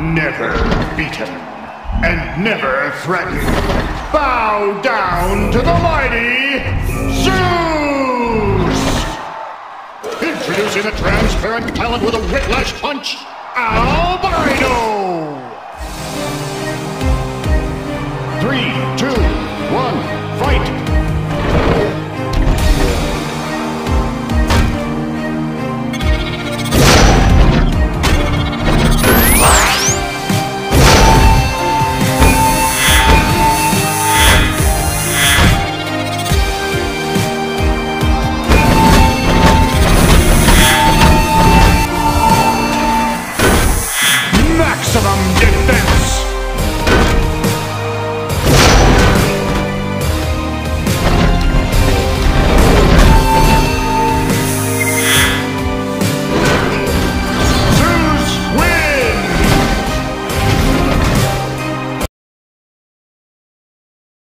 Never beaten and never threatened. Bow down to the mighty Zeus! Introducing the transparent talent with a whiplash punch, Albino! 3, 2, 1, fight! Maximum defense!